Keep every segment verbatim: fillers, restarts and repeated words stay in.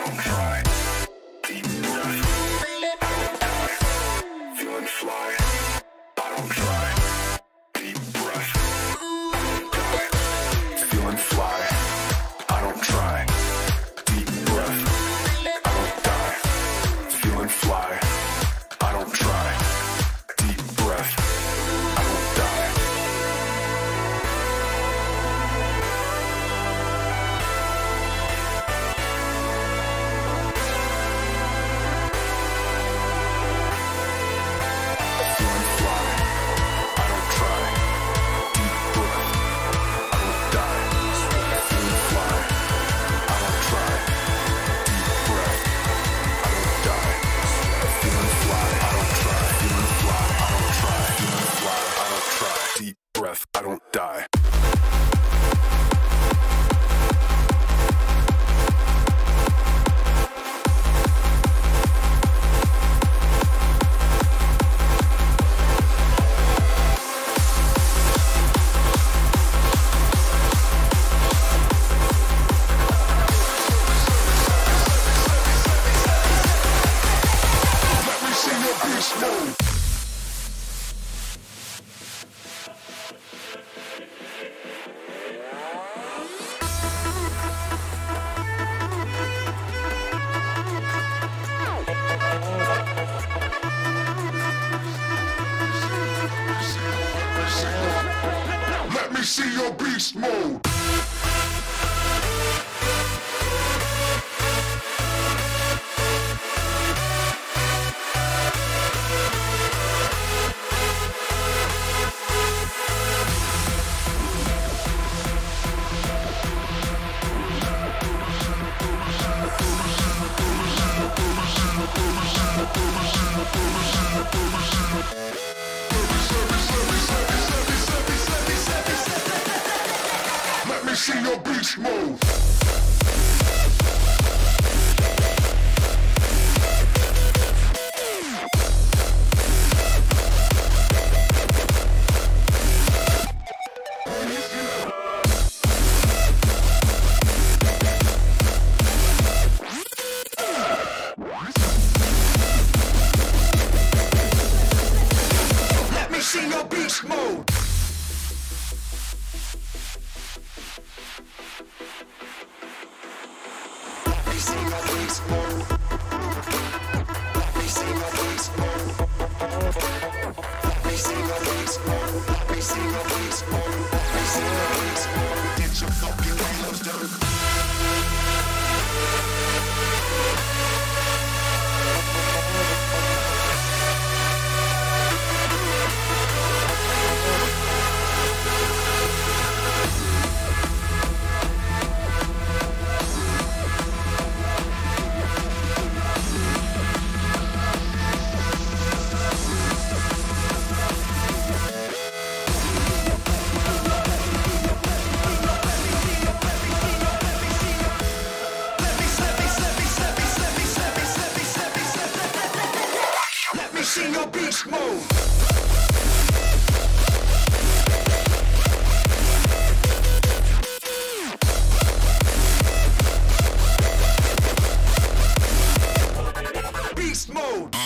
don't try. Deep breath. Feeling fly. I don't try. Deep breath. Feeling fly. I don't try. Deep breath. I don't die. Feeling fly. I don't try. Deep breath. I don't die. Feeling fly. I don't try. Deep breath. I don't die. Feeling fly. I don't try. Deep breath. I don't die. Feeling fly. I don't try. Feeling fly. I don't try. Feeling fly. I don't try. Deep breath. I don't die. Let me see your beast mode. Let me see your beast mode. Let me see your beast mode. Let me see your beast mode. Let me see your beast mode. Let me see your beast mode. Let me see your beast mode. Let me see your beast mode. Let me see your beast mode. It's a fucking monster. Let me see your beast mode. Beast mode.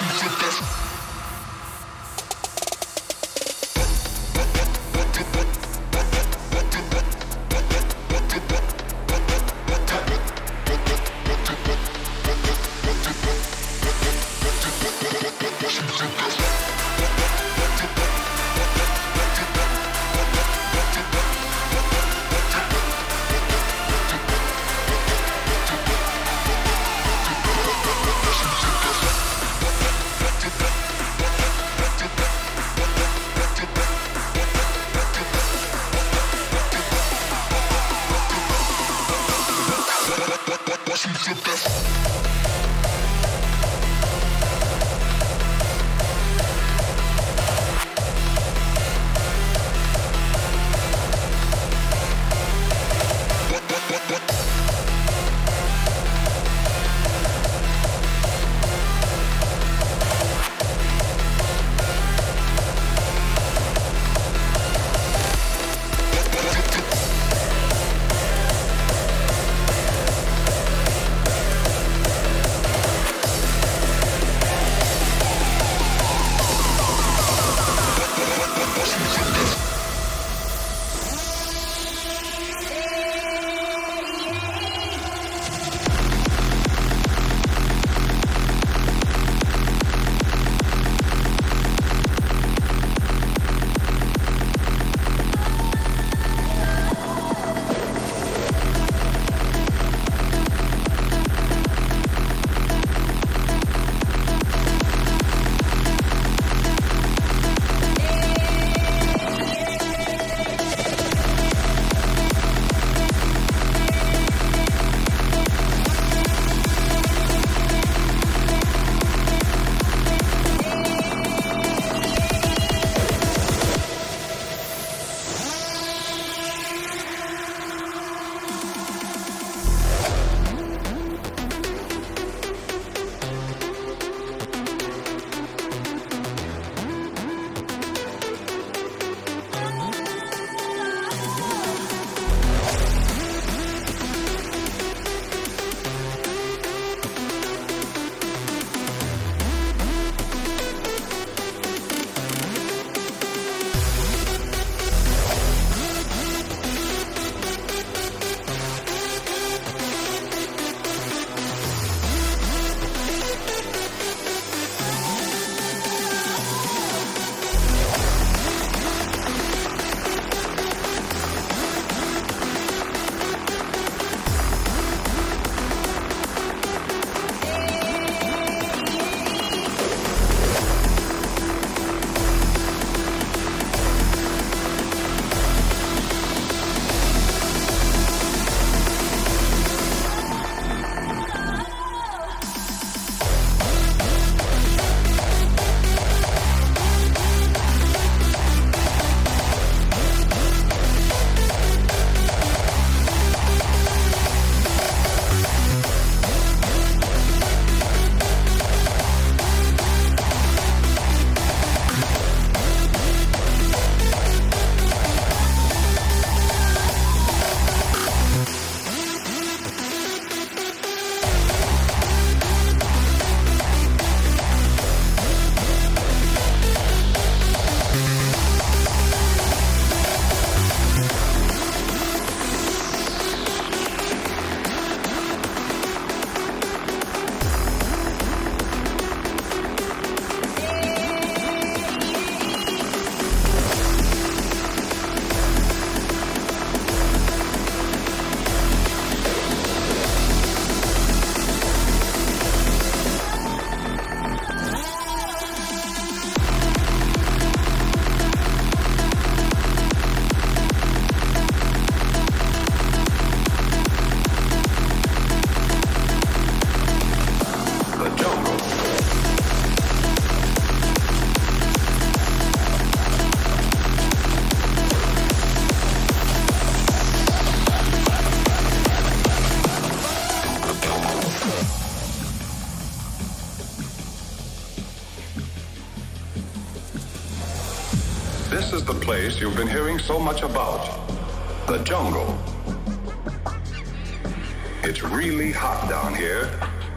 This is the place you've been hearing so much about. The jungle. It's really hot down here,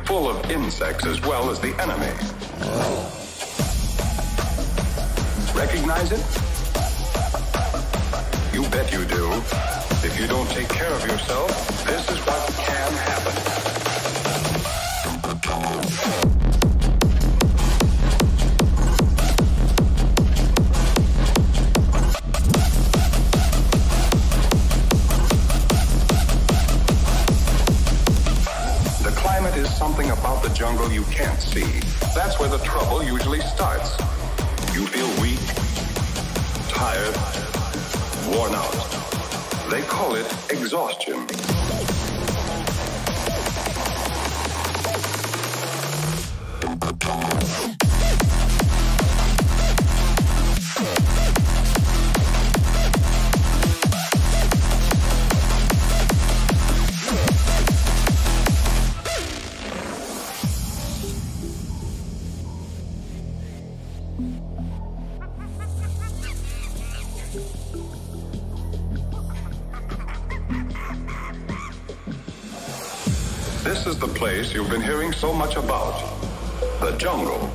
full of insects as well as the enemy. Recognize it? You bet you do. If you don't take care of yourself, this is what can happen. Something about the jungle you can't see. That's where the trouble usually starts. You feel weak, tired, worn out. They call it exhaustion. This is the place you've been hearing so much about, the jungle.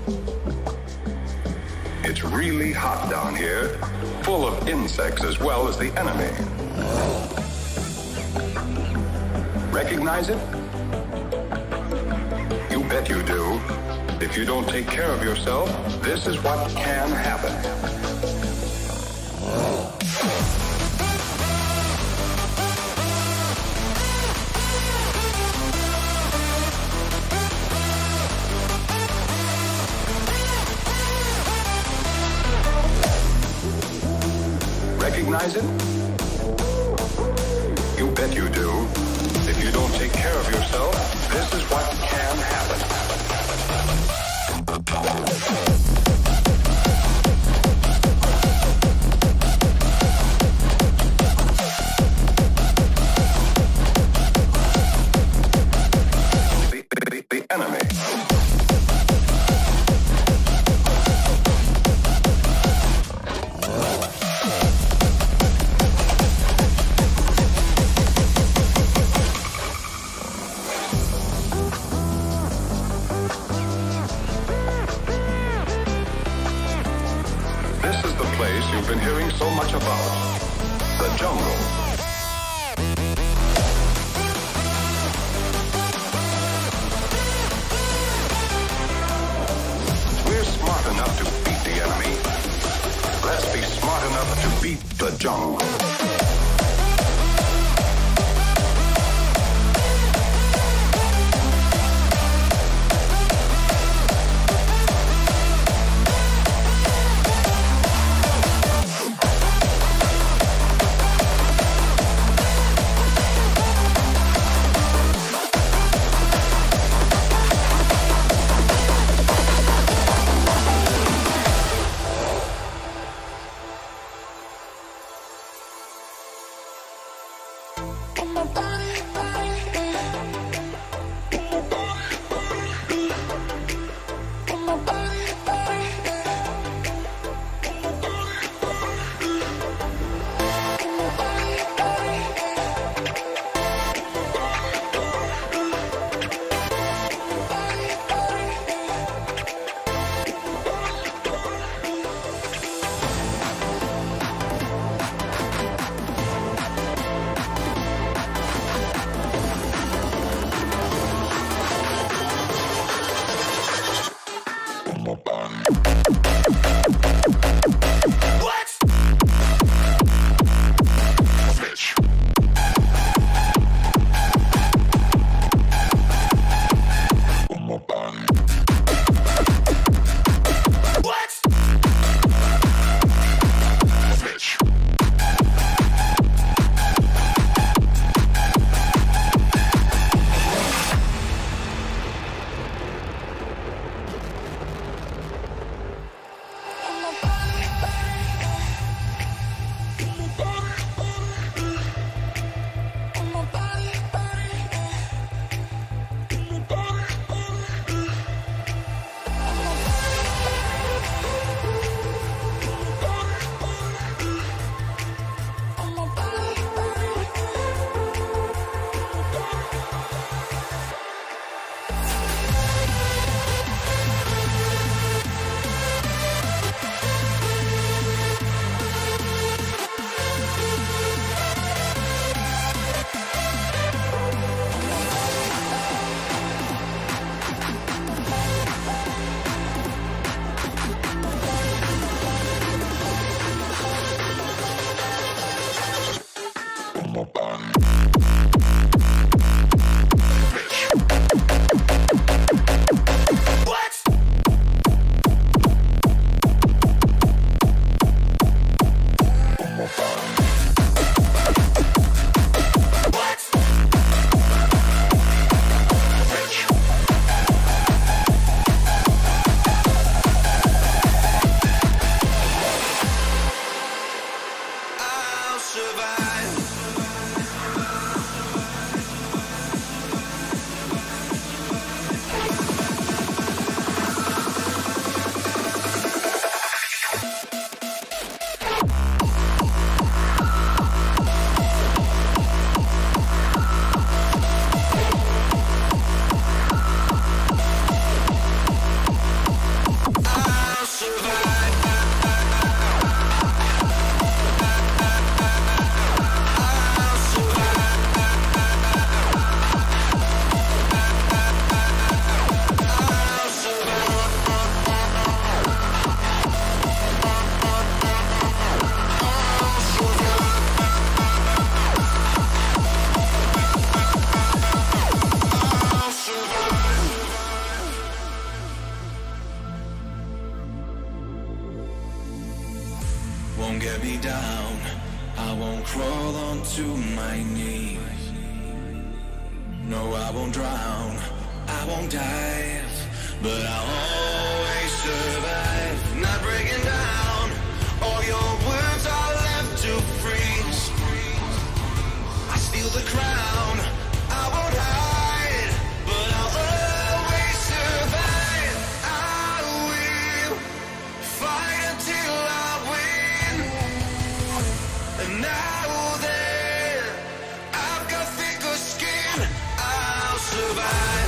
It's really hot down here, full of insects as well as the enemy. Recognize it? You bet you do. If you don't take care of yourself, this is what can happen. Recognize it? You bet you do. If you don't take care of yourself, this is what can happen. The, the, the enemy. You've been hearing so much about, the jungle. We're smart enough to beat the enemy. Let's be smart enough to beat the jungle. won't get me down. I won't crawl onto my knees. No, I won't drown. I won't dive, but I'll always survive. Not breaking down. All your words are left to freeze. I steal the crown. I won't hide, but I'll always survive. I will fight until I win. And now that I've got thicker skin, I'll survive.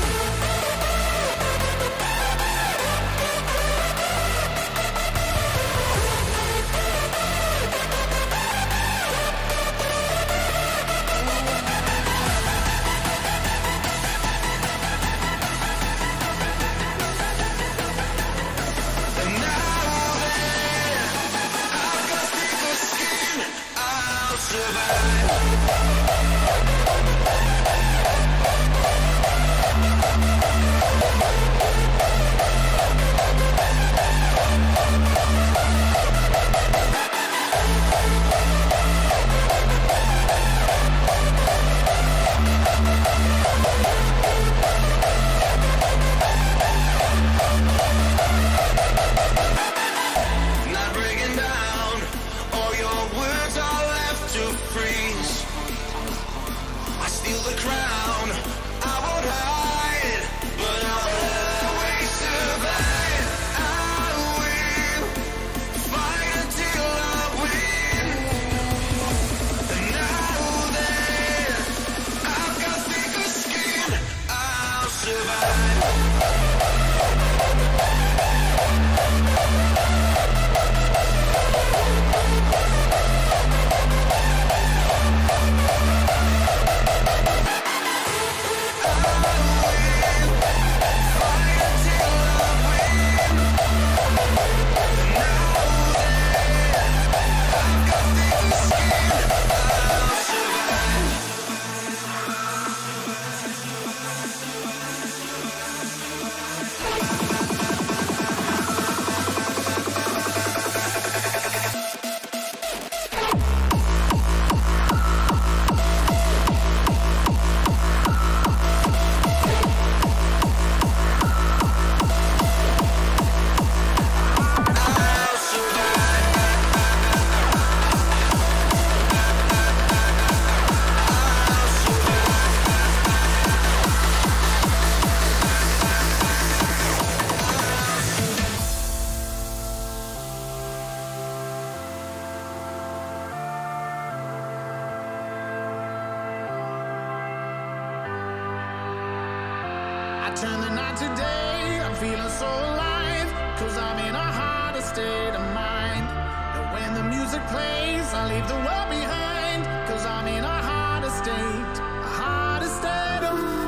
Turn the night to day, I'm feeling so alive, cause I'm in a harder state of mind. And when the music plays, I leave the world behind, cause I'm in a harder state, a harder state of mind.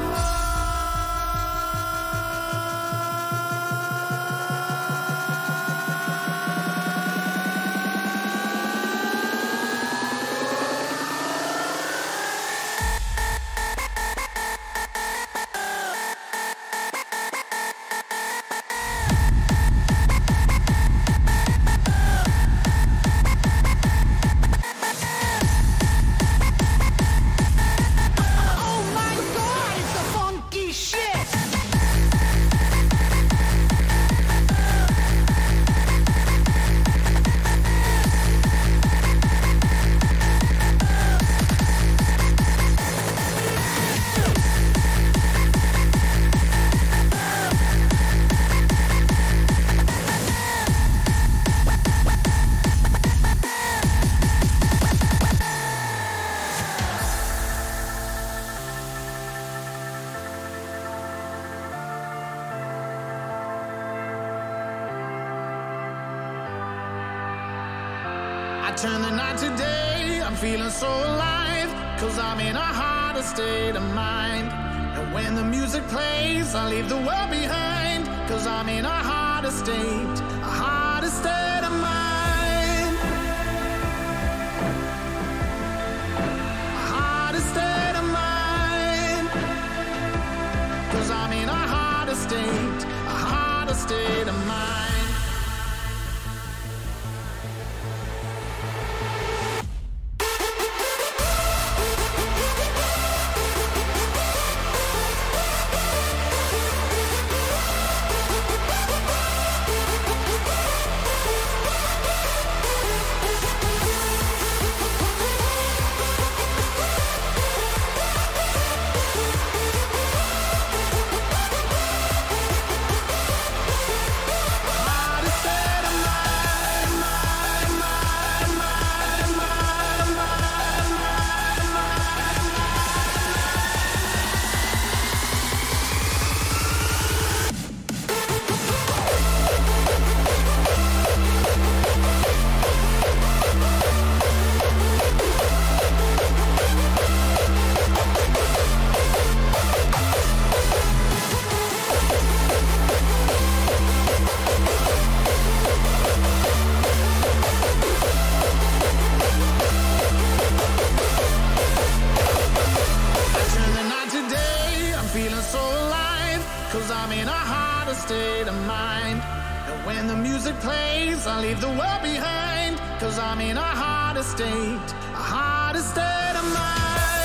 Turn the night to day, I'm feeling so alive, cause I'm in a harder state of mind. And when the music plays, I leave the world behind, cause I'm in a harder state, a harder state of mind. A harder state of mind, cause I'm in a harder state, a harder state of mind. mind. And when the music plays, I leave the world behind. Cause I'm in a harder state, a harder state of mind.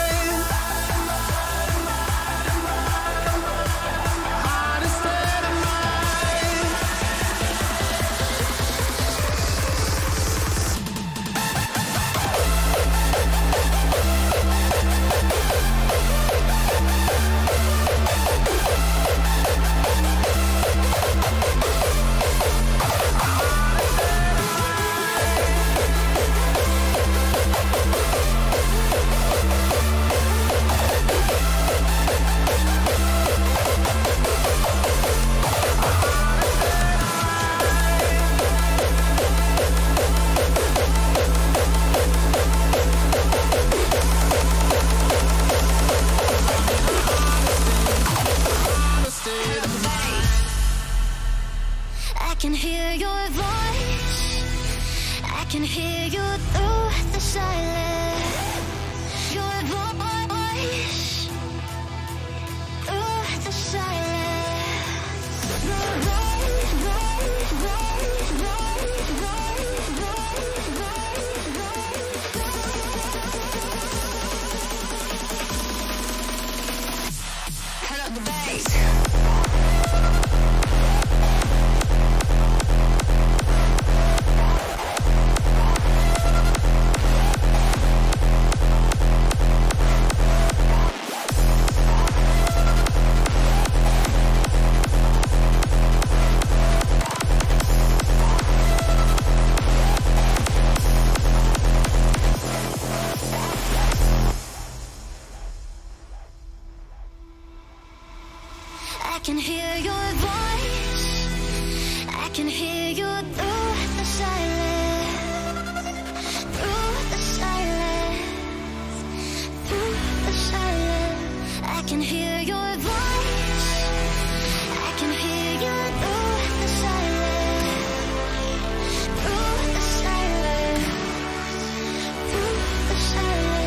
I can hear your voice, I can hear you through the silence. Your voice, through the silence. Run, run, run, run, run, run, run, run. Turn up the bass. I can hear your voice, I can hear you through the silence, through the silence, through the silence. I can hear your voice, I can hear you through the silence, through the silence, through the silence.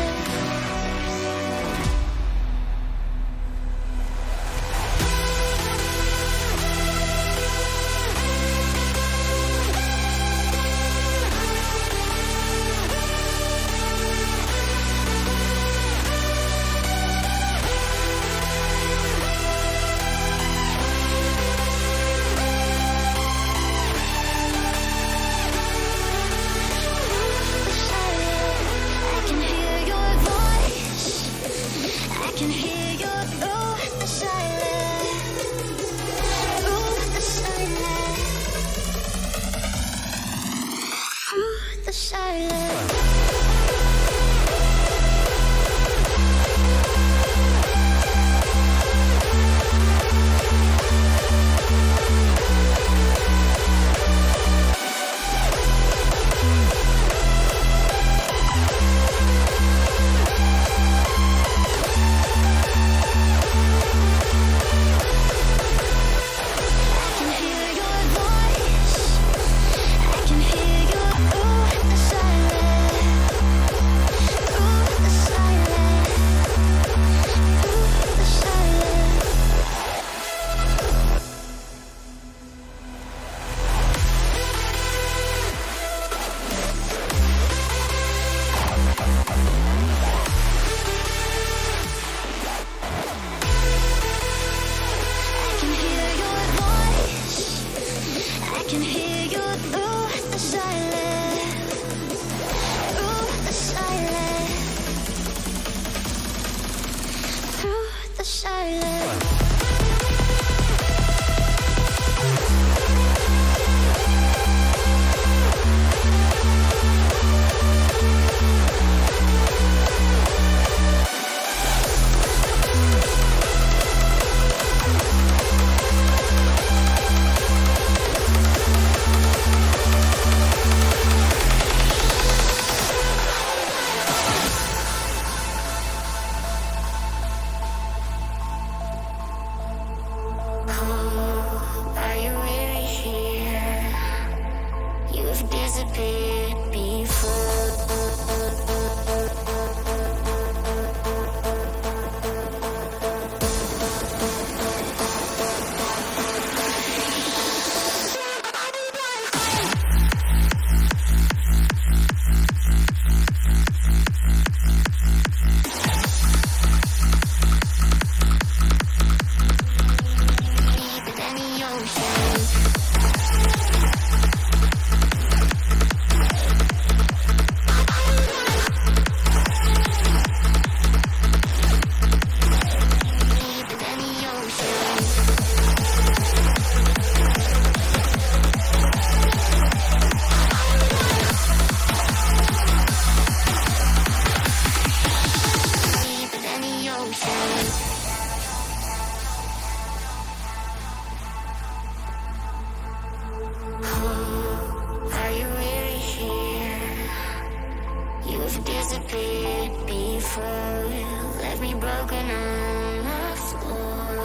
broken on the floor.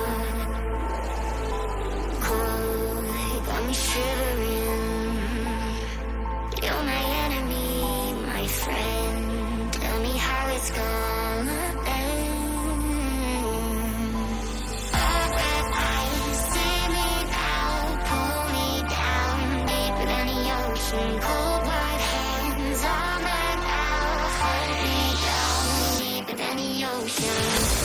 Cold, you got me shivering. You're my enemy, my friend. Tell me how it's gonna end. Open eyes, see me now, pull me down deeper than the ocean. Cold white hands on my mouth, hold me down deeper than the ocean.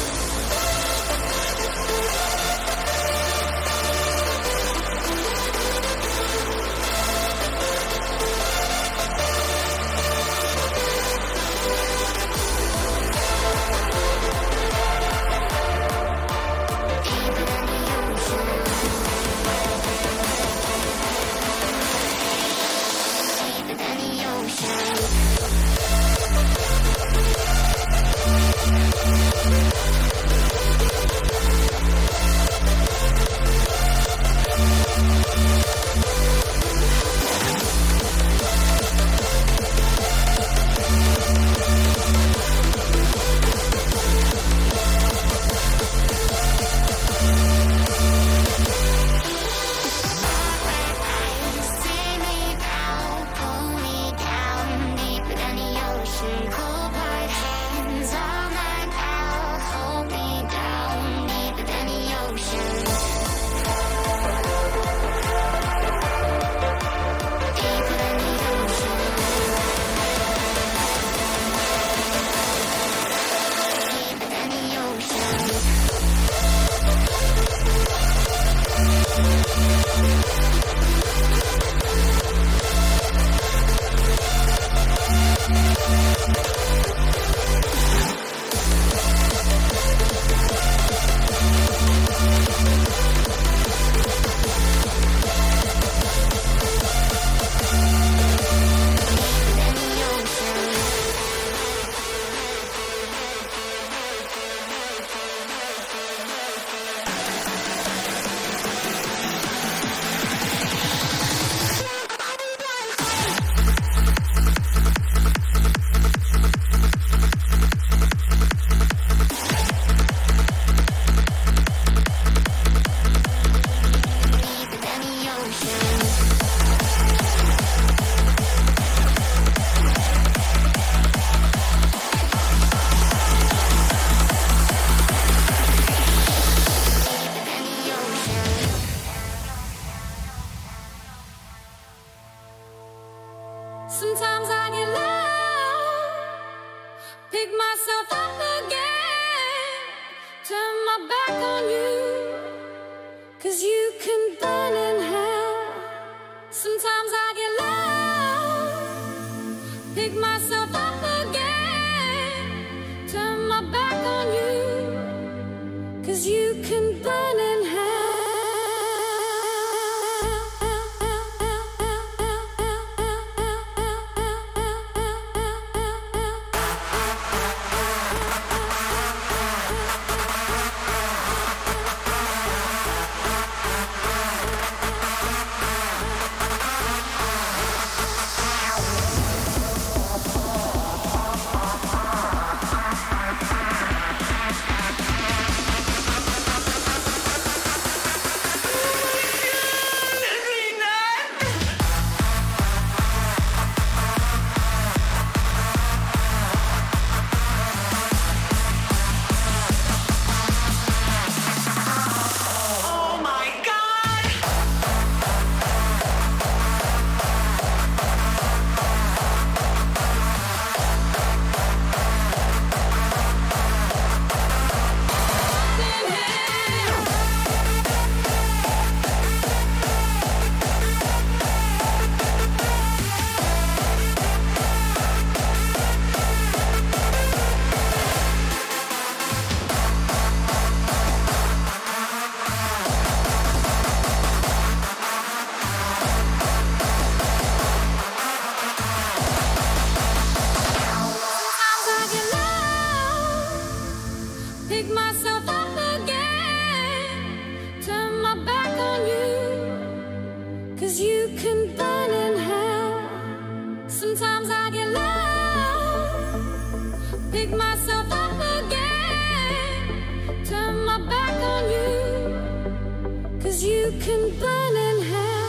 Sometimes I get loud, pick myself up again, turn my back on you, 'cause you can burn in hell. Sometimes I get loud, pick myself up again, turn my back on you, 'cause you can burn in hell. Pick myself up again, turn my back on you, 'cause you can burn in hell. Sometimes I get loud, pick myself up again, you can burn in hell.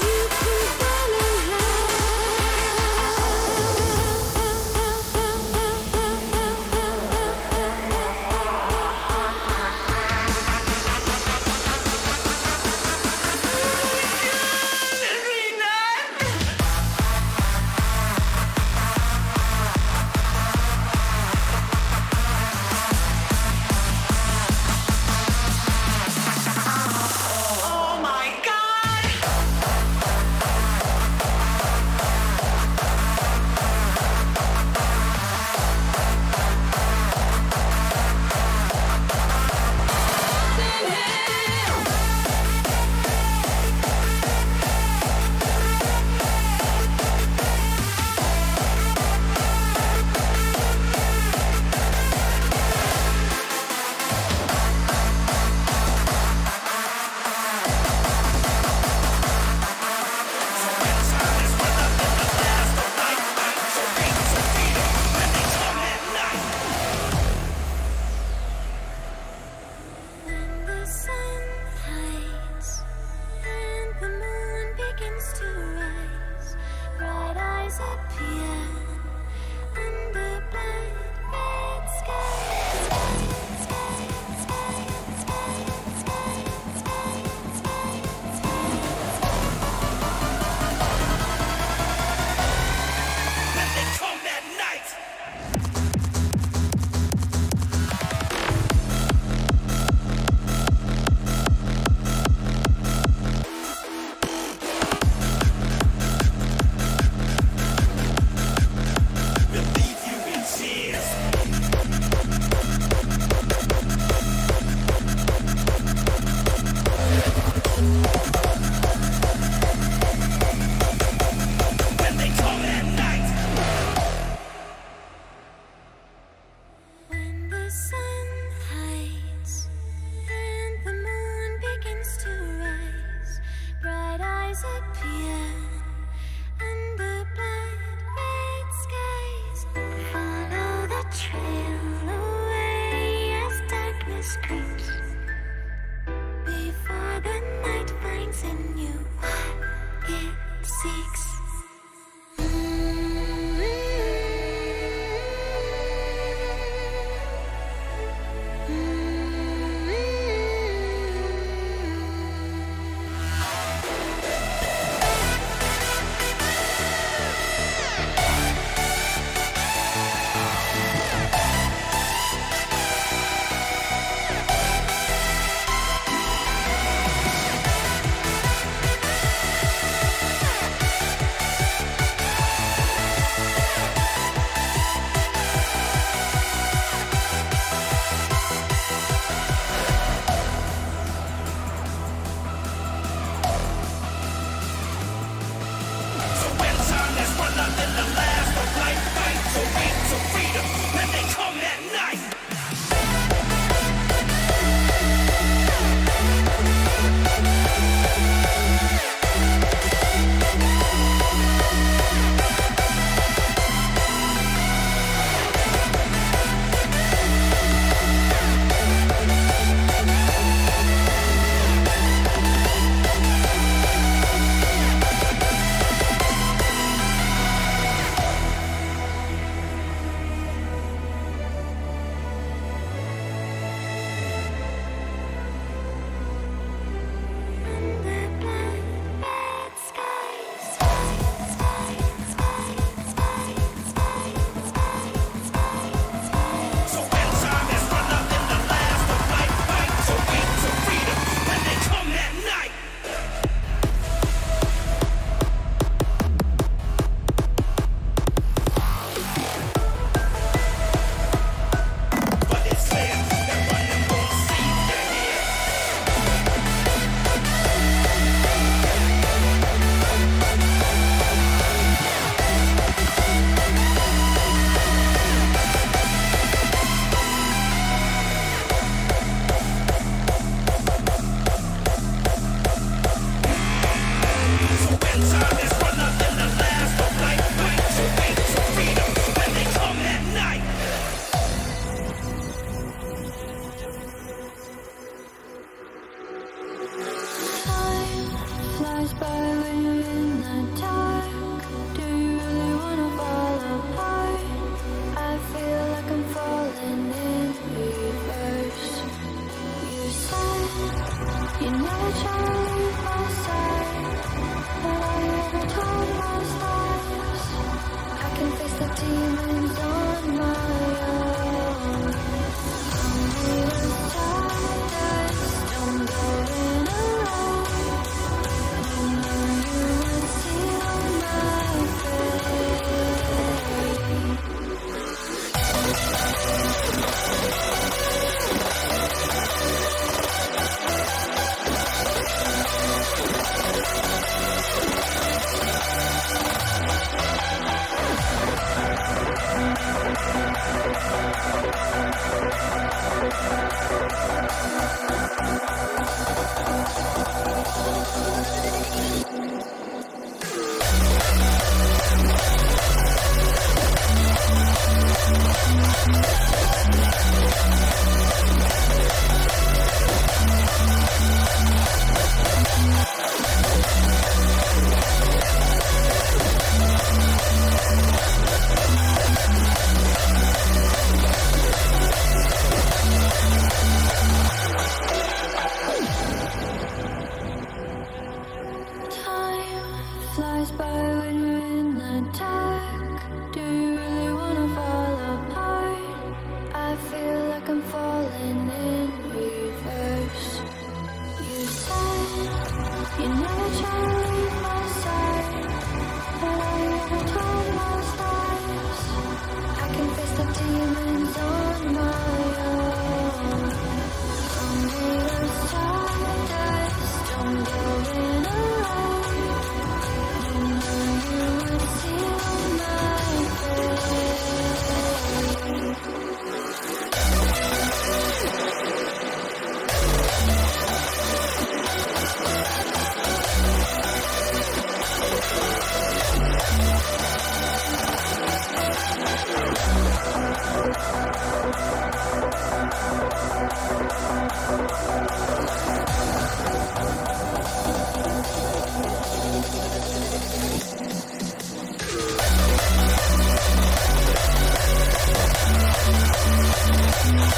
Burn in hell.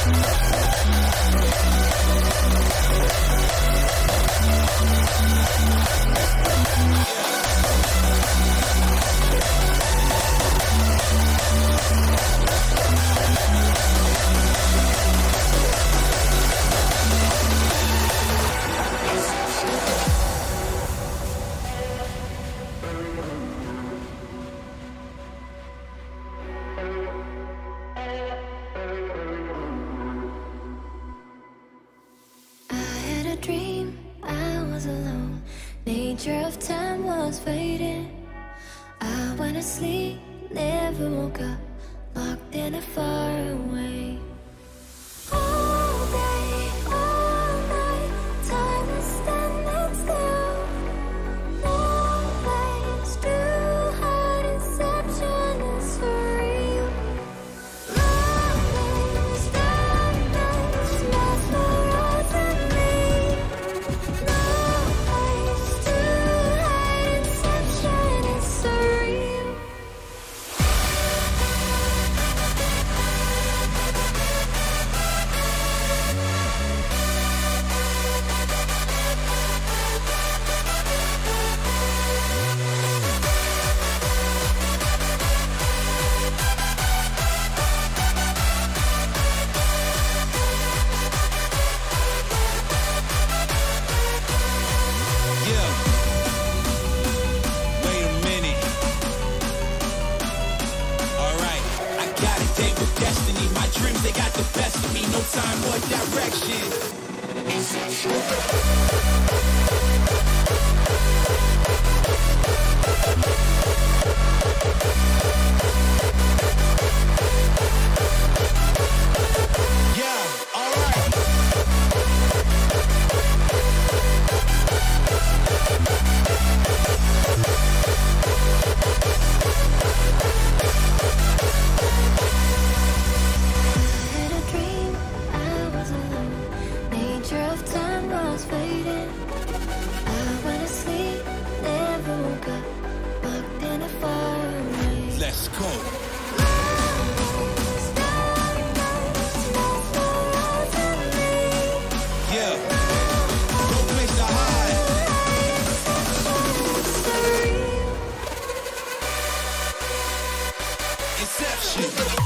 Nature of time was fading. I went to sleep, never woke up, locked in a far away. All day, all night, time is standing still. No place to hide, inception is surreal. Lonely, darkness, mesmerizing me. No place to hide, inception is surreal. Yeah. Wait a minute. Alright. I got a date with destiny. My dreams, they got the best of me. No time or direction. Yeah, alright. I had a dream, I was alone. Nature of time was fading. I went to sleep, never woke up, locked in a far away. Let's go. Yeah. No place to hide. Inception.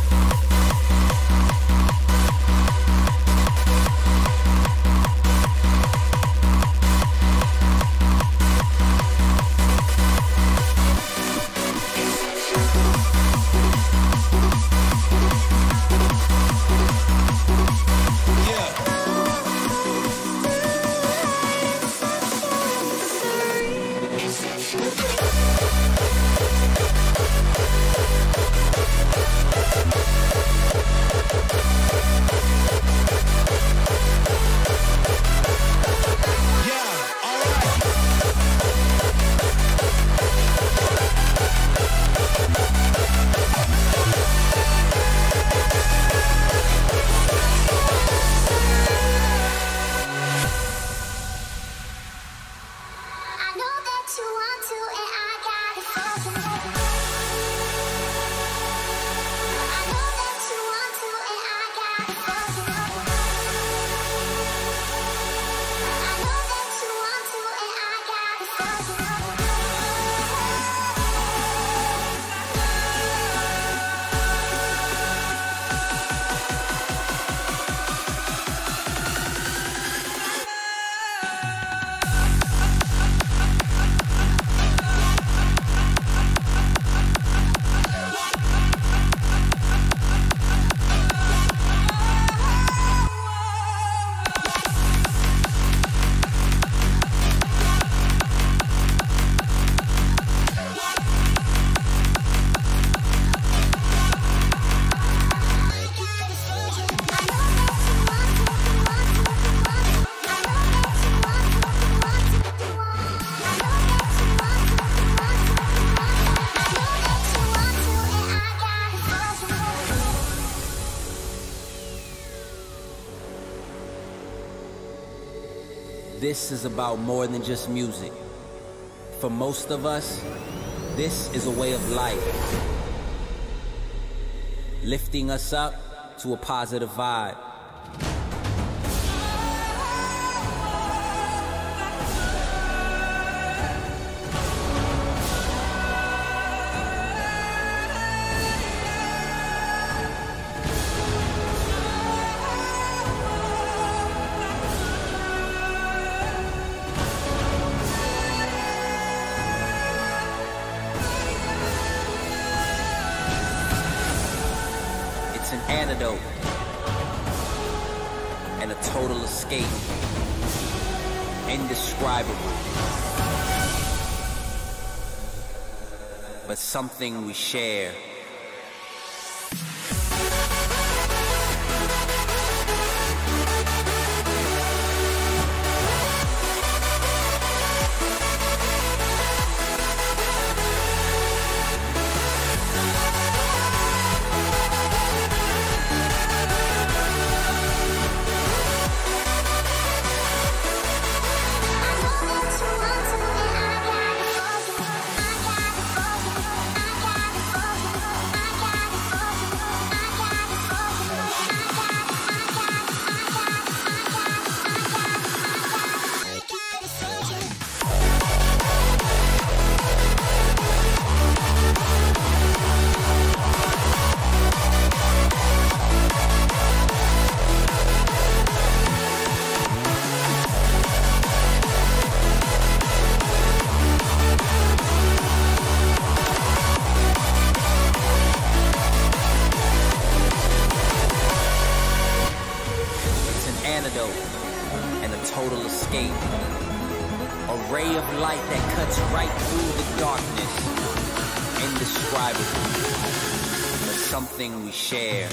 I know that you want to, and I got it for you. I know that you want to, and I got it for you. I know that you want to, and I got it for you. This is about more than just music. For most of us, this is a way of life, lifting us up to a positive vibe. and a total escape. Indescribable, but something we share. And a total escape. A ray of light that cuts right through the darkness. Indescribable, but something we share.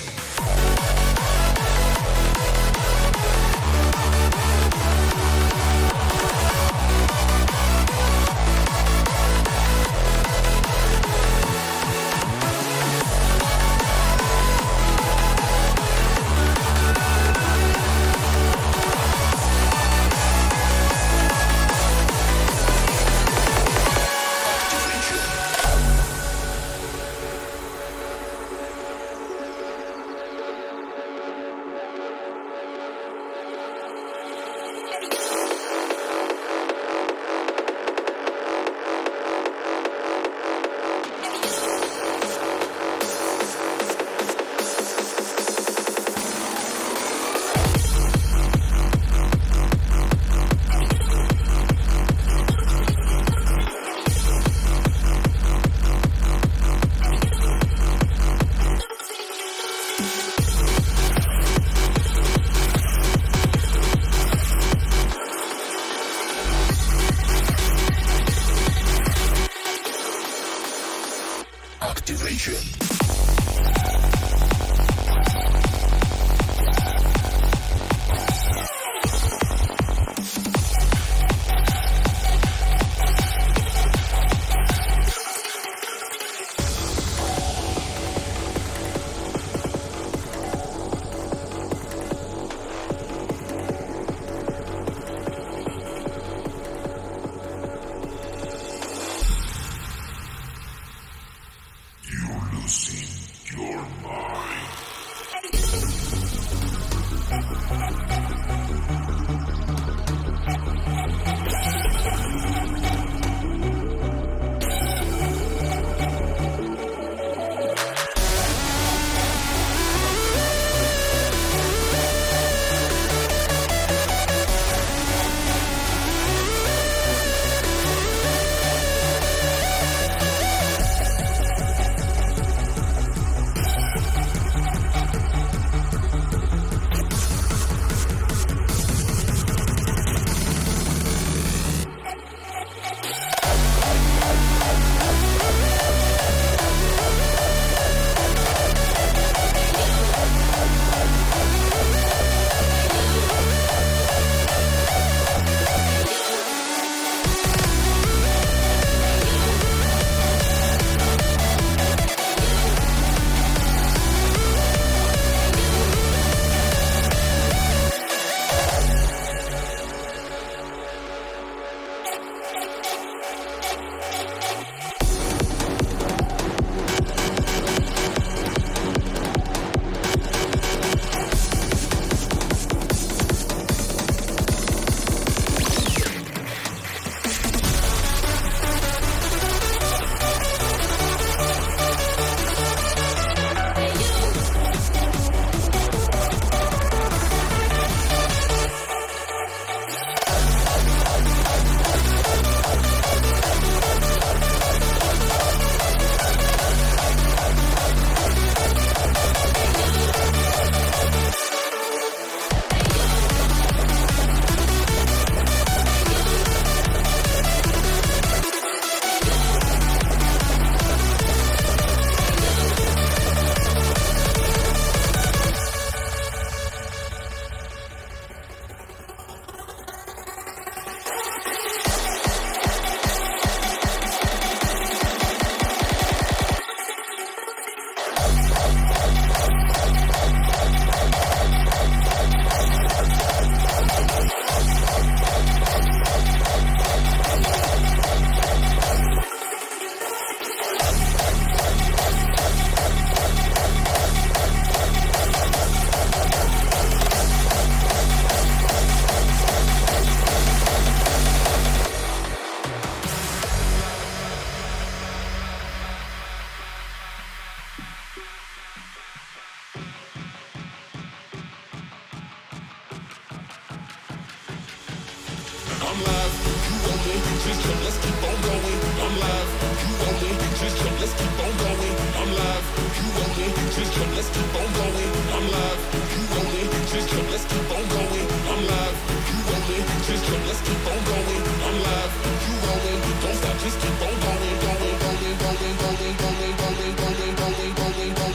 I'm live. You want me? Just jump, let's keep on going. I'm live. You want me? Just jump, let's keep on going. I'm live. You want me? Just jump, let's keep on going. I'm live. You want me? Just jump, let's keep on going. I'm live. You want me? Just jump, let's keep on going. I'm live. You want me? Don't stop, just keep on going, going, going, going, going, going, going, going, going, going, going.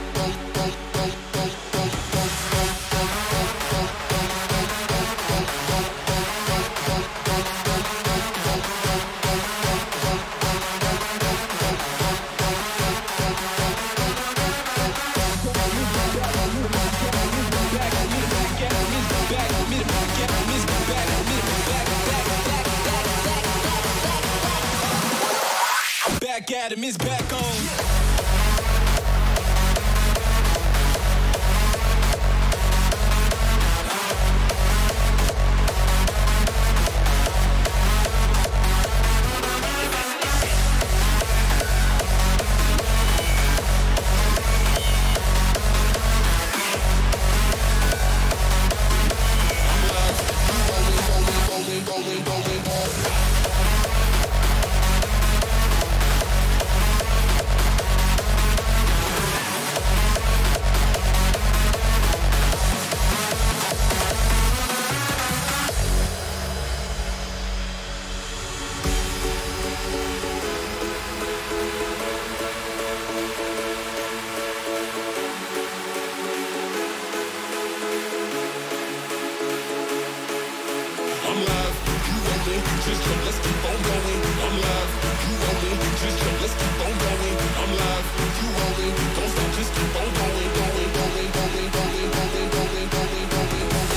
Back at him, it's back on. Just jump, let's keep on going. I'm live. You want me? Just jump, let's keep on going. I'm live. You want me? Don't stop, just keep on going, going, going, going, going, going, going, going, going, going.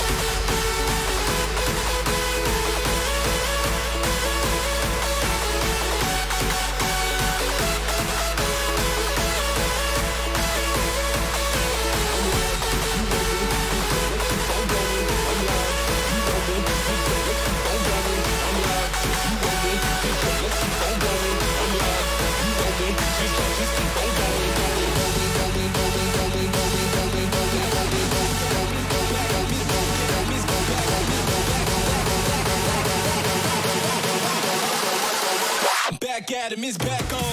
Back at him, it's back on.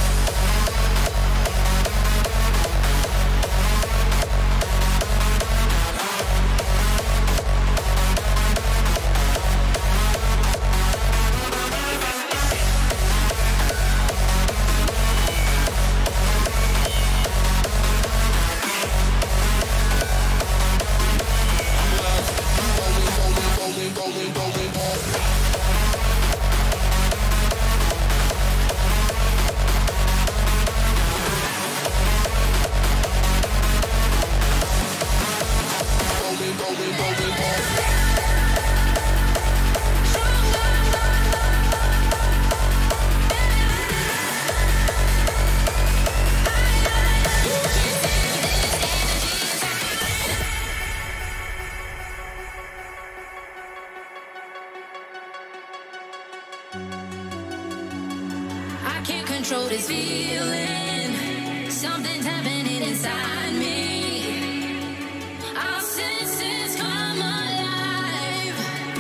Control this feeling, something's happening inside me. Our senses come alive.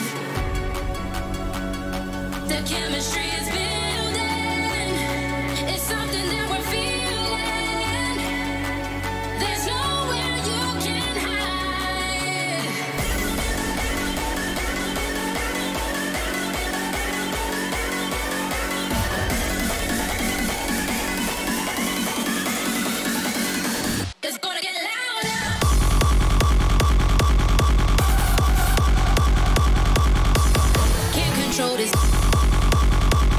The chemistry is building. It's something that we're feeling. There's nowhere you can hide. It's gonna get louder. Can't control this.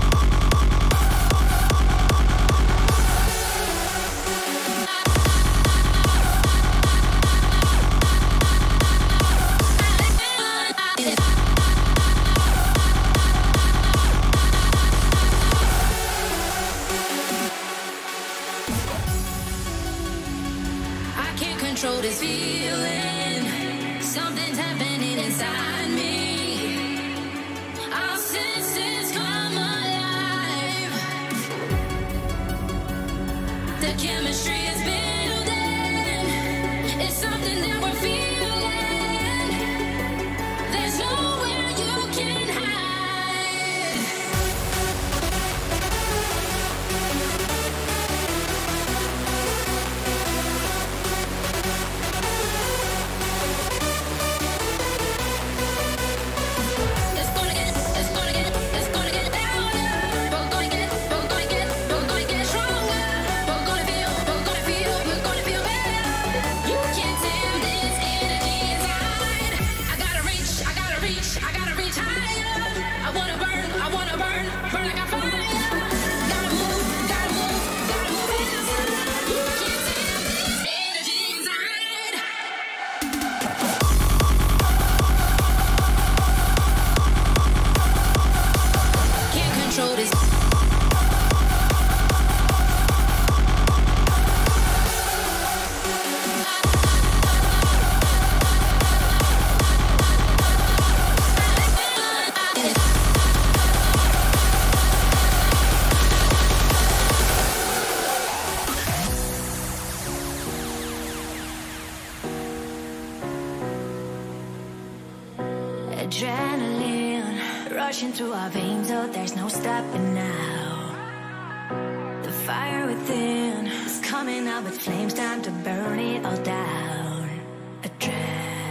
Adrenaline rushing through our veins, oh, there's no stopping now. The fire within is coming out with flames, time to burn it all down. Adrenaline.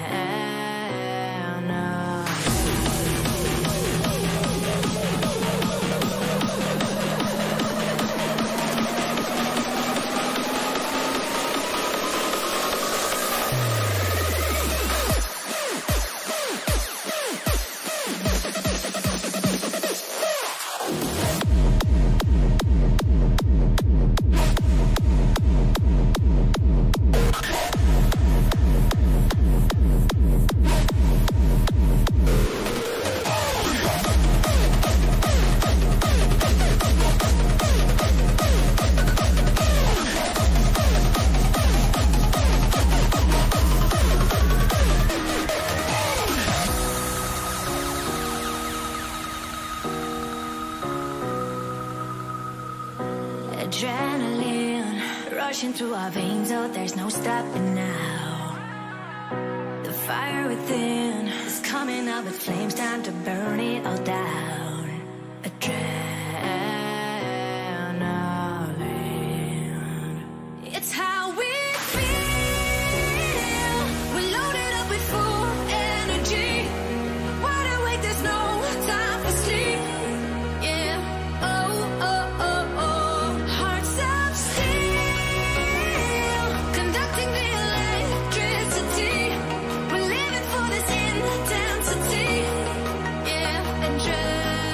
Adrenaline rushing through our veins, oh, there's no stopping now. The fire within is coming out with flames, time to burn it all down. Adrenaline. It's how we feel. We're loaded up with full energy. Wide awake, there's no time for sleep. Yeah. Oh, oh, oh, oh. Hearts of steel, conducting the electricity. We're living for this intensity. Yeah. Adrenaline.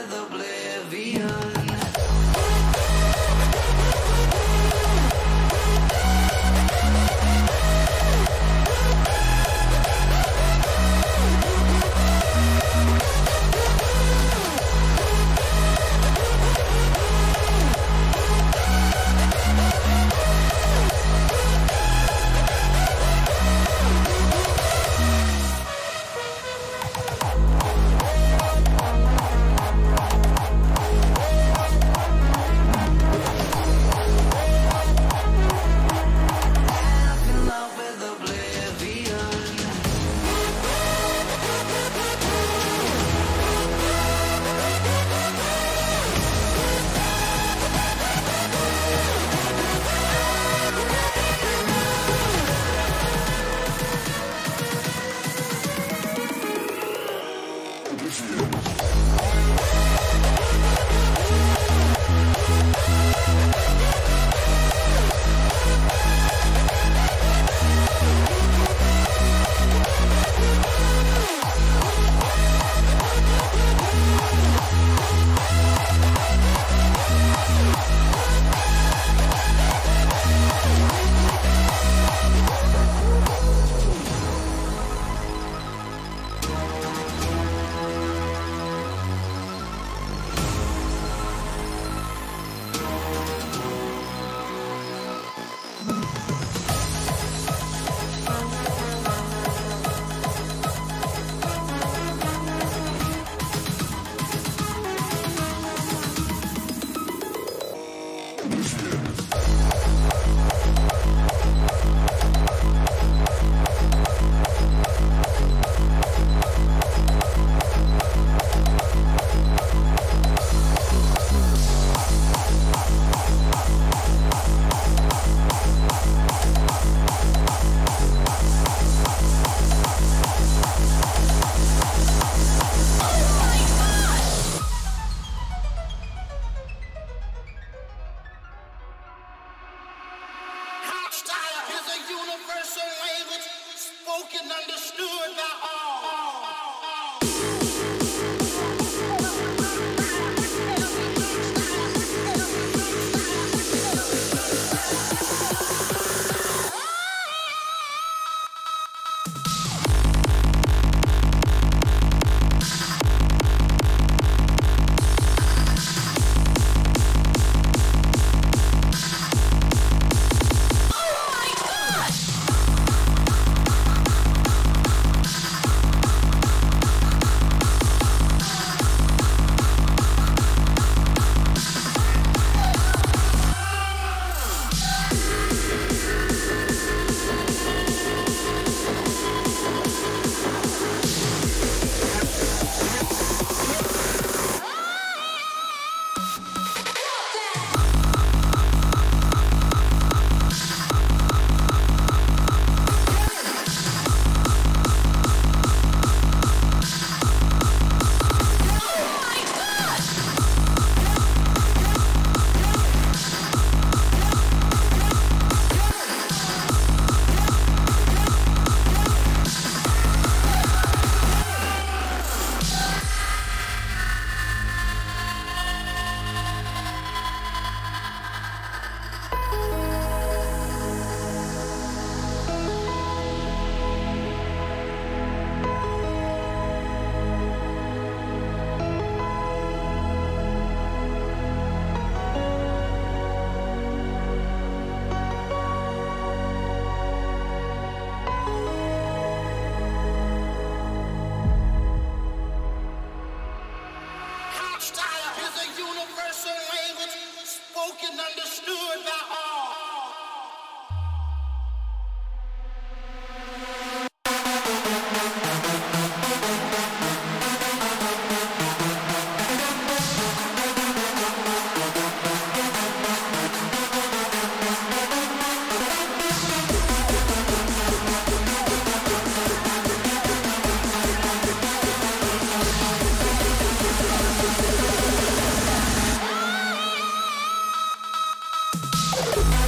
We'll be right back.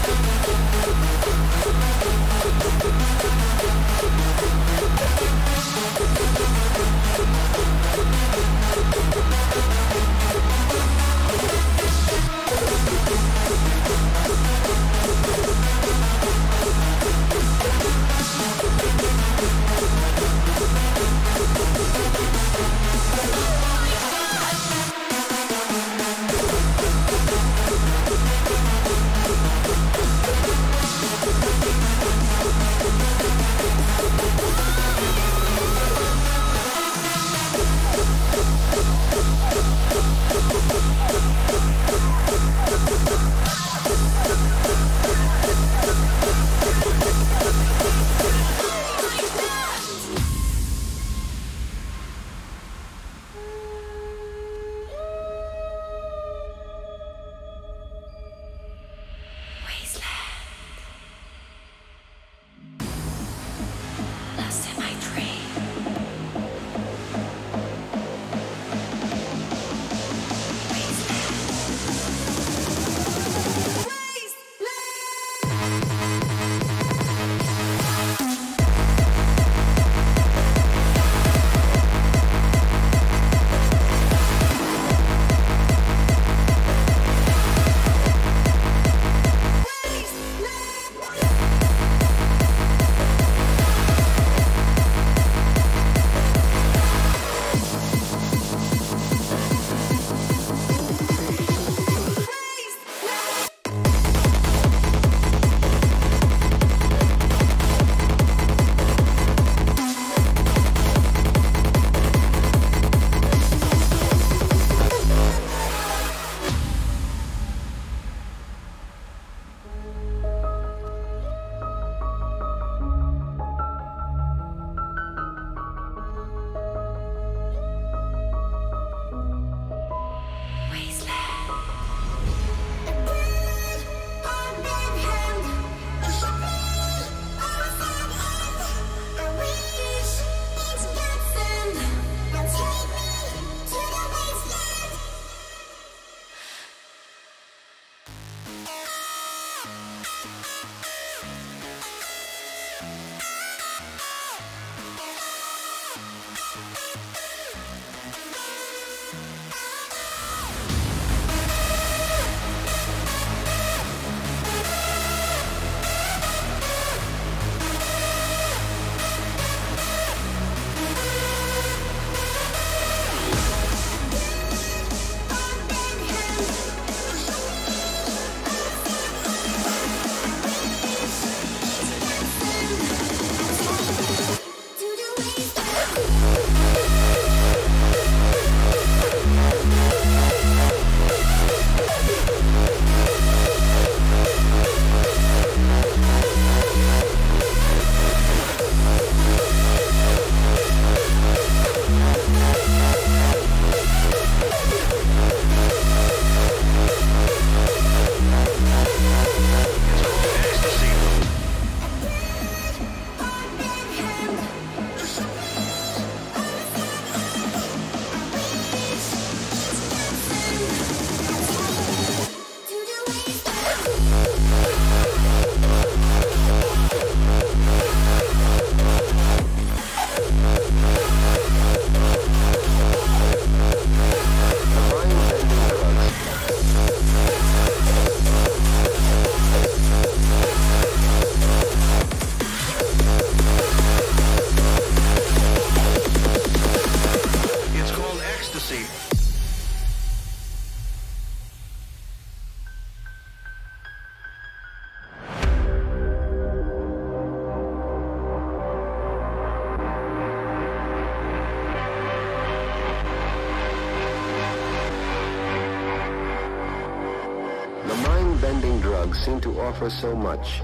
mind-bending drugs seem to offer so much.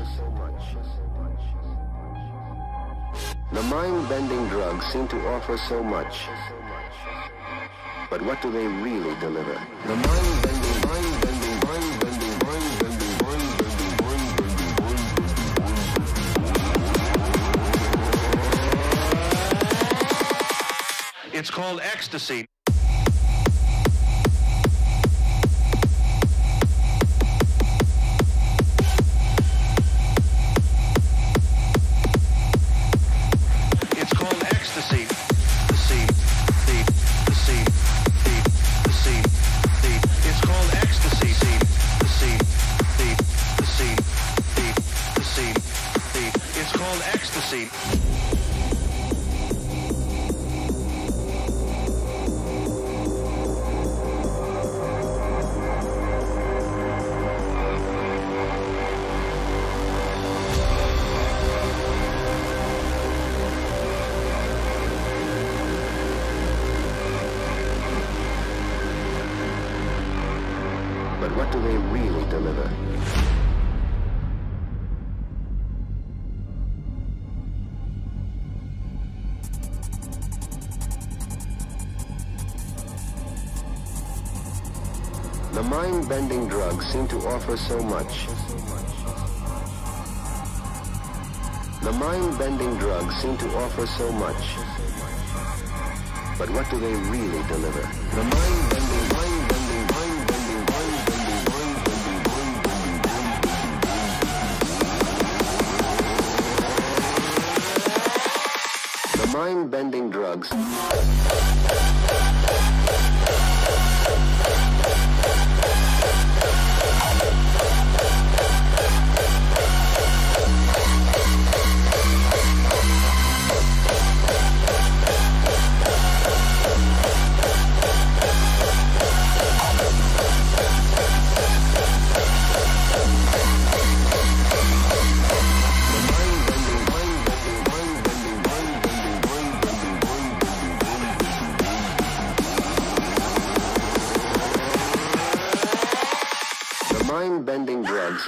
The mind-bending drugs seem to offer so much. But what do they really deliver? The mind-bending, mind-bending, mind-bending, mind-bending, mind-bending, mind-bending, mind-bending. It's called ecstasy. It's called ecstasy. The seed, the, the seed, the, the seed, the. It's called ecstasy. Seed, the seed, the, the seed, the, the seed, the. It's called ecstasy. But what do they really deliver? The mind-bending drugs seem to offer so much. The mind-bending drugs seem to offer so much. But what do they really deliver? The mind-bending, mind-bending, mind-bending, mind-bending, mind-bending, mind-bending, mind-bending. The mind-bending drugs. Mind-bending drugs.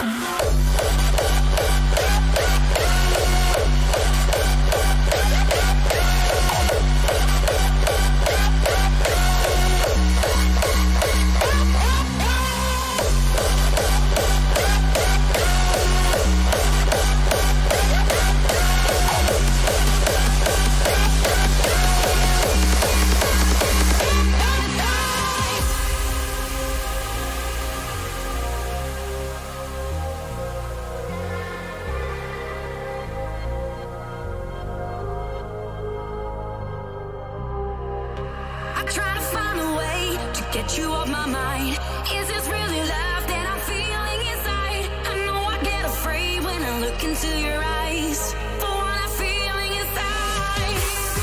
Get you off my mind. Is this really love that I'm feeling inside? I know I get afraid when I look into your eyes. For what I'm feeling inside.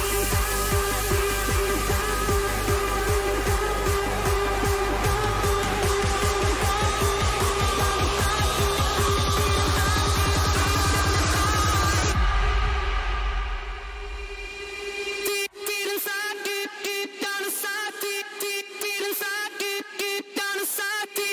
Deep, deep inside, deep, deep down inside, deep, deep, deep inside, deep, deep down inside, deep.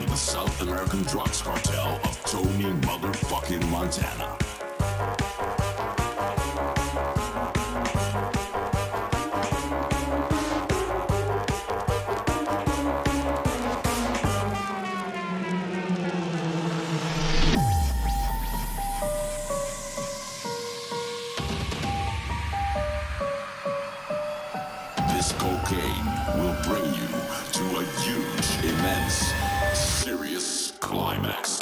with the South American drugs cartel of Tony motherfucking Montana. This cocaine will bring you to a huge, immense, serious climax.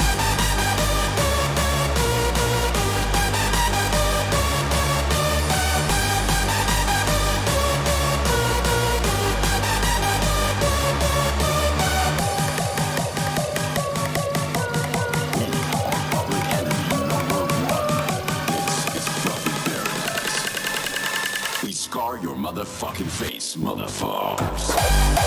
Scar your motherfucking face, motherfuckers.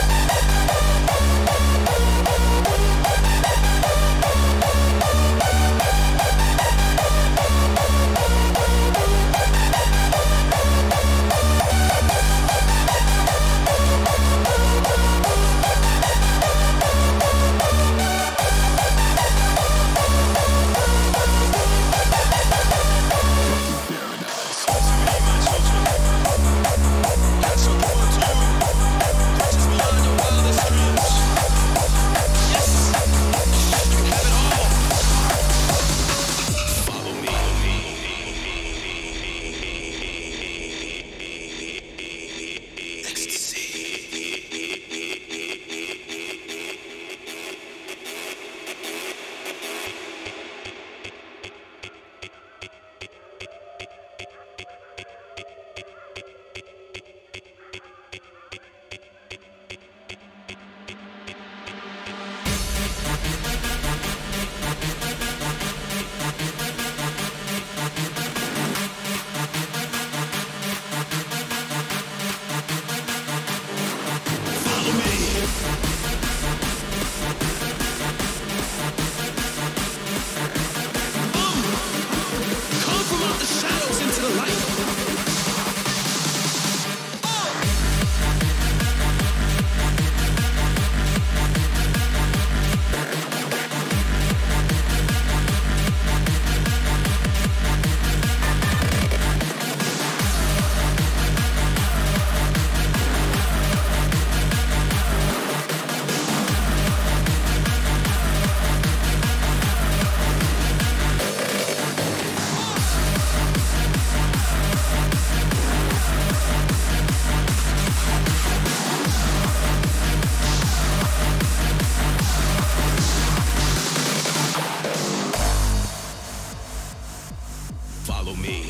Follow me.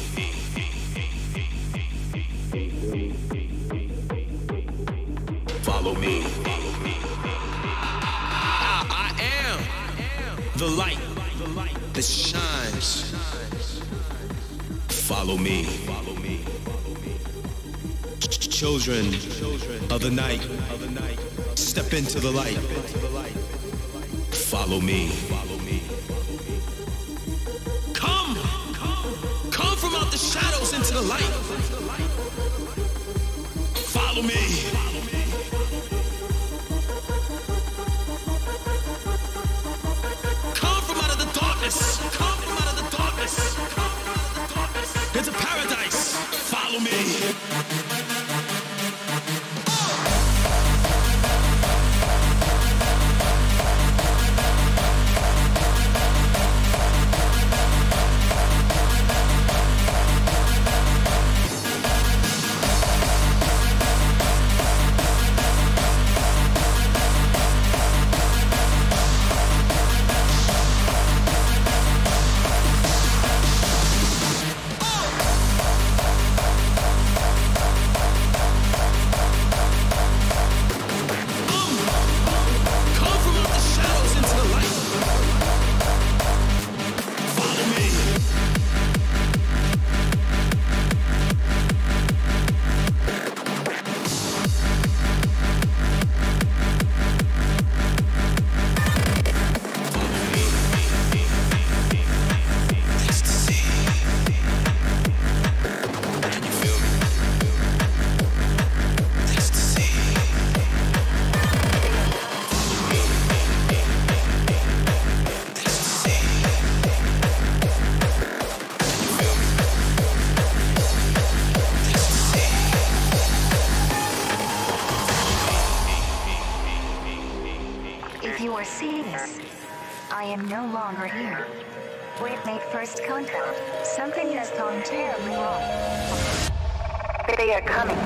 Follow me. I, I am the light that shines. Follow me. Ch- Children of the night, step into the light. Follow me. Come, come from out the shadows into the light. Follow me. Come from out of the darkness. Come from out of the darkness. Come from out of the darkness. Into paradise. Follow me. Atlas. I am no longer here. We've made first contact. Something has gone terribly wrong. They are coming.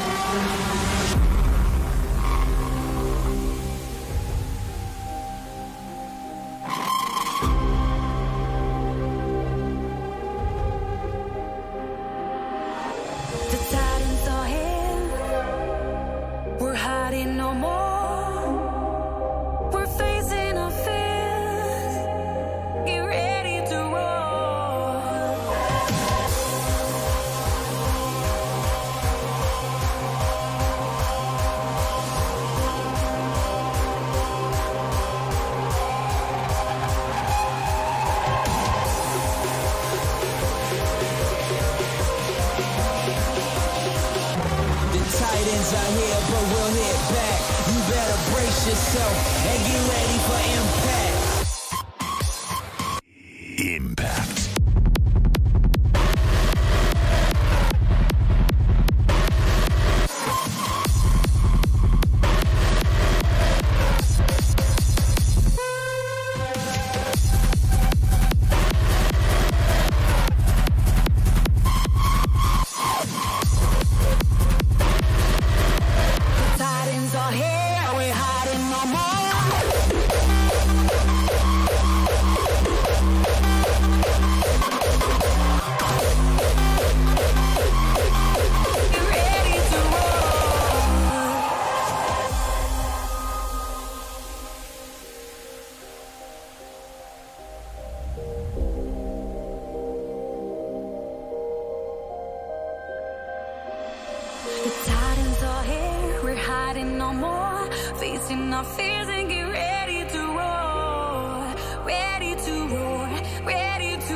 Titans are here, but we'll hit back. You better brace yourself and get ready for impact. Impact. The Titans are here, we're hiding no more. Facing our fears and get ready to roar. Ready to roar, ready to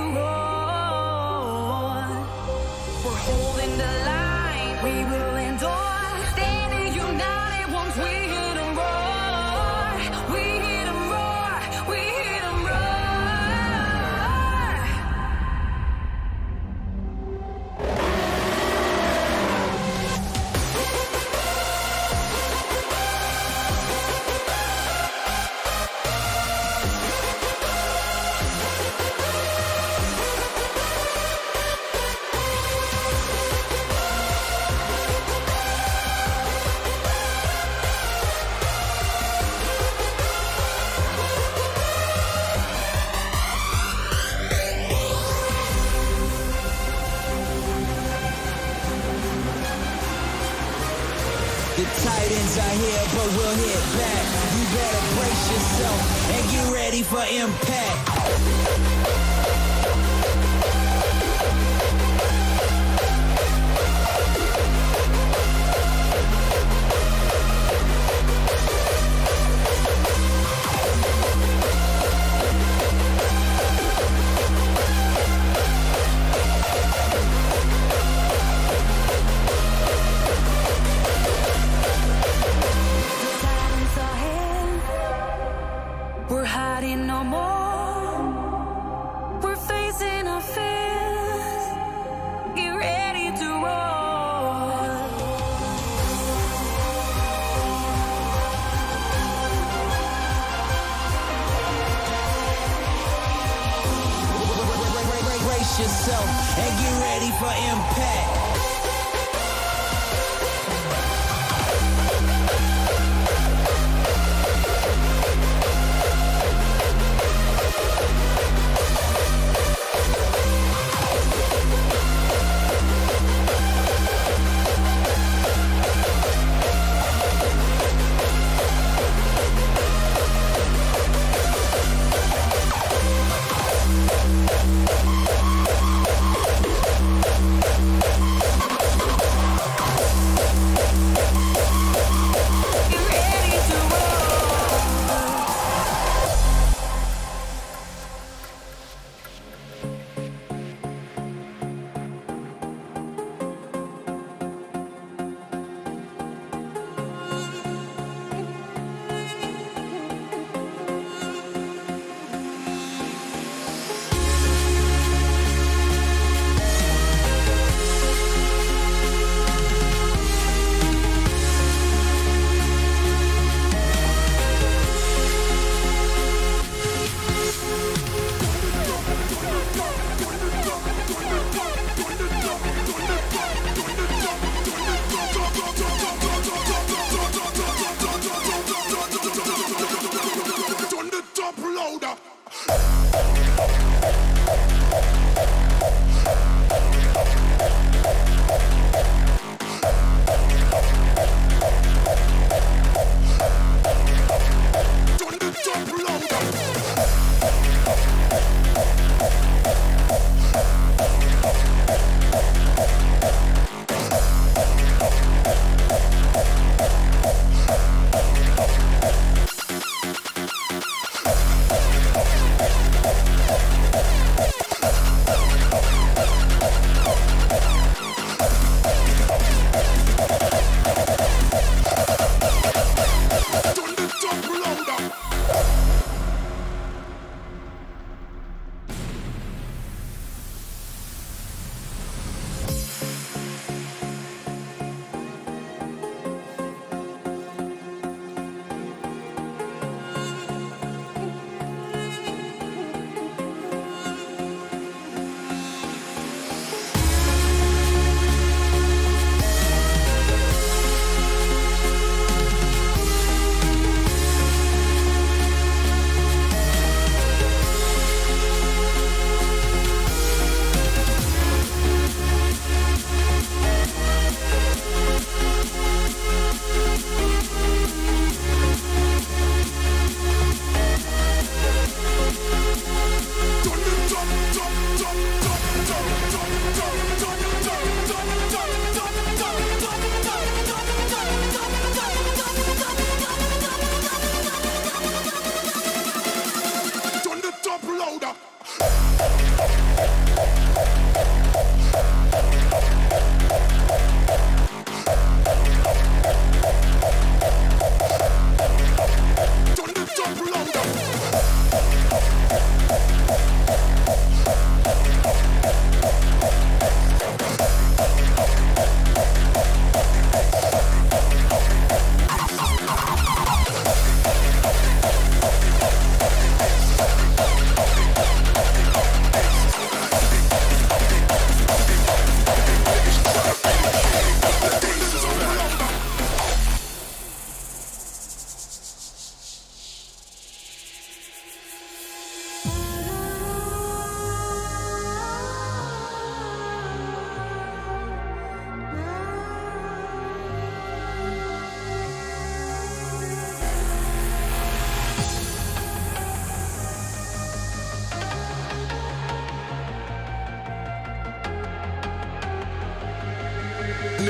roar. We're holding the line, we will endure. Standing united once we hit 'em roar. We hit 'em roar, we hit 'em roar. The Titans are here, but we'll hit back. You better brace yourself and get ready for impact. We're hiding no more. We're facing our fears. Get ready to roar. Brace yourself and get ready for impact.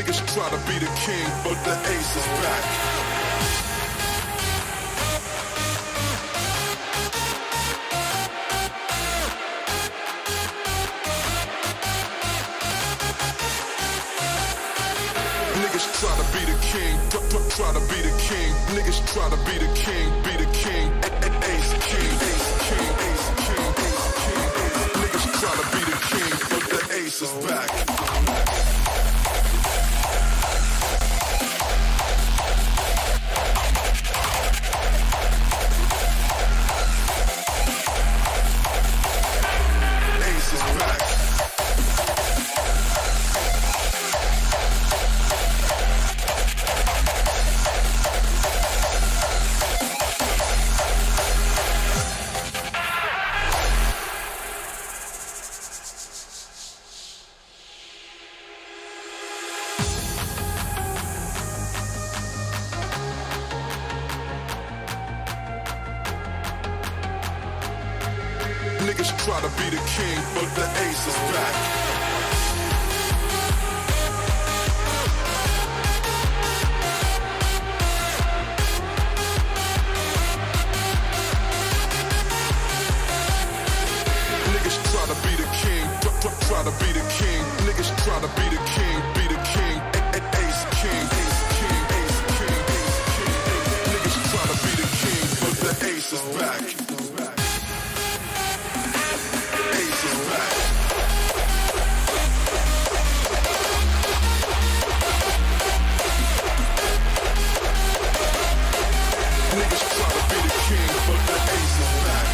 Niggas try to be the king, but the ace is back. Niggas try to be the king, try to be the king. Niggas try to be the king, be the king. Ace king, ace king, ace king, ace king. Niggas try to be the king, but the ace is back. Niggas try to be the king, but the ace is back. Niggas try to be the king, try to be the king. Niggas try to be the king, be the king. Ace king, ace king, ace king, ace king. Niggas try to be the king, but the ace is back. Niggas try to be the king, but the ace is back.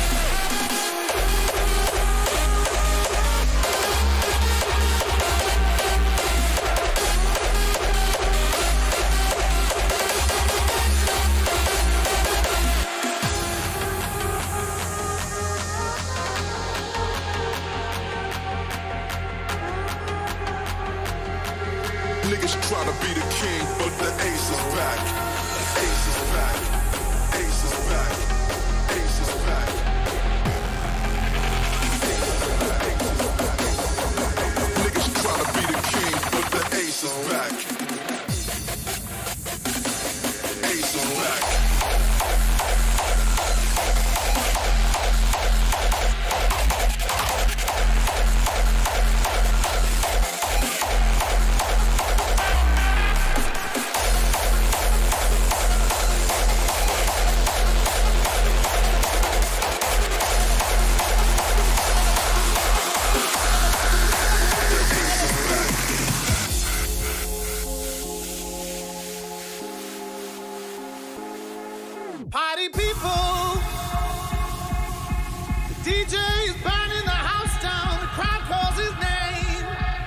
Niggas try to be the king, but the ace is back. Ace is back. Ace is back. Ace is back. Niggas try to be the king, but the ace is back. Ace is back. Party people, the D J is burning the house down, the crowd calls his name.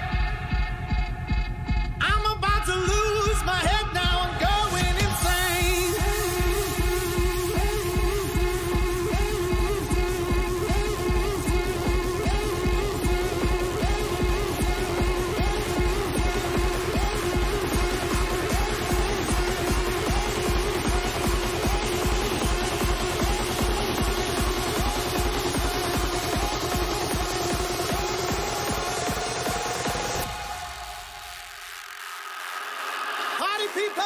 I'm about to lose my head now, I'm going insane. Party people!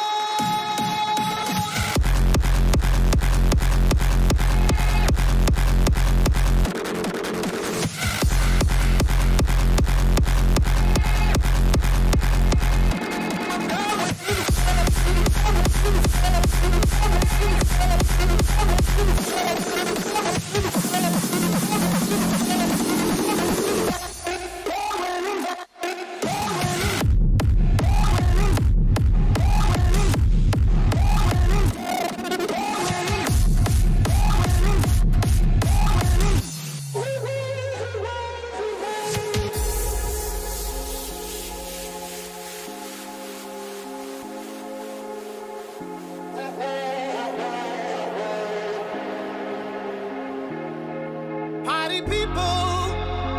Party people,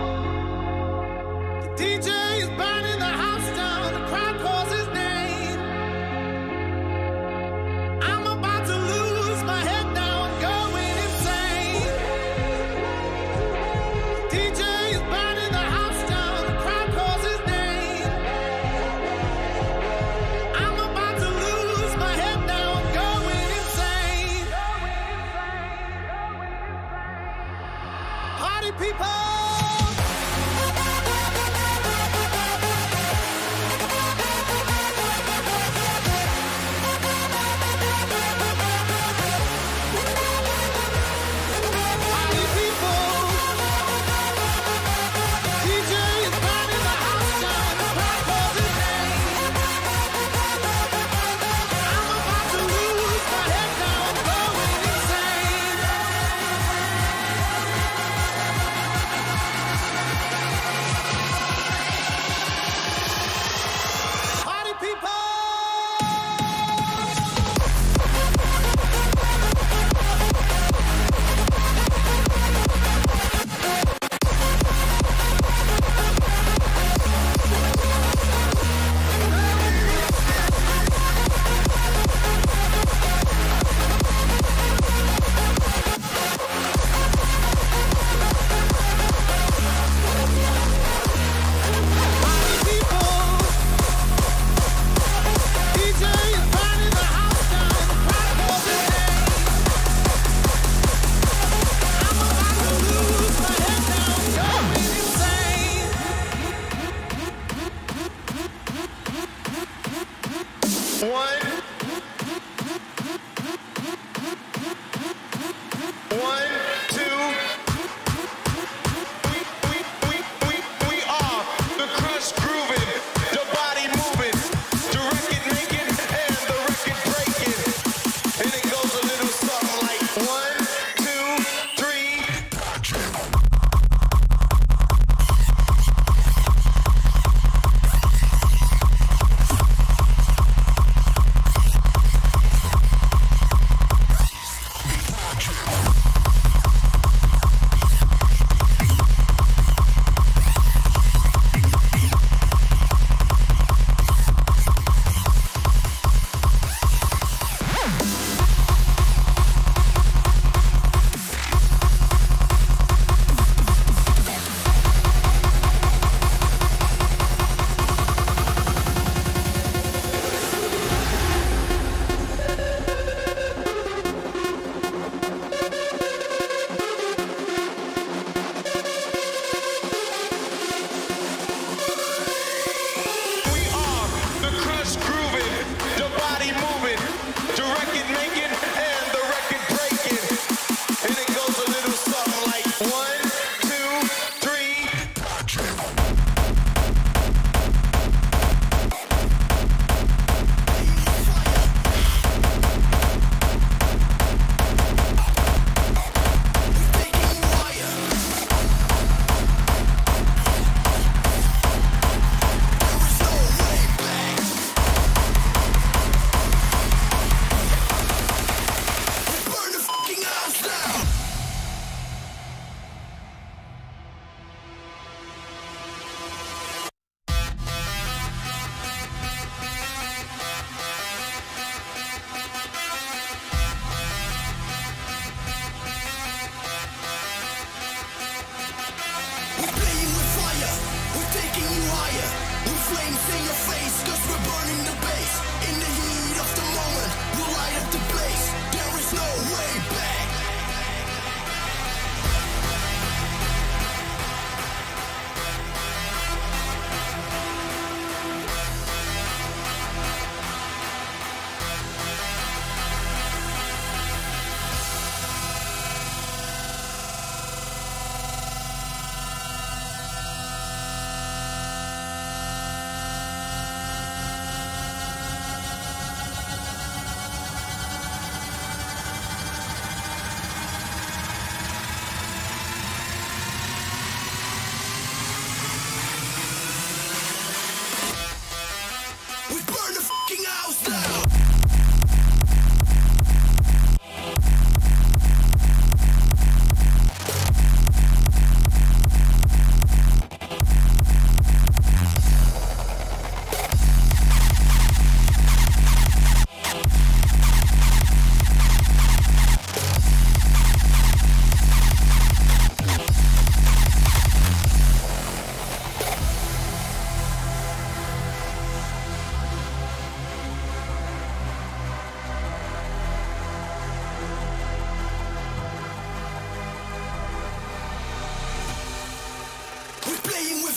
the D J is burning the house down, the crowd calls his name. I'm about to lose my head now, I'm going insane. The D J is burning the house down, the crowd calls his name. Party people!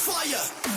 fire.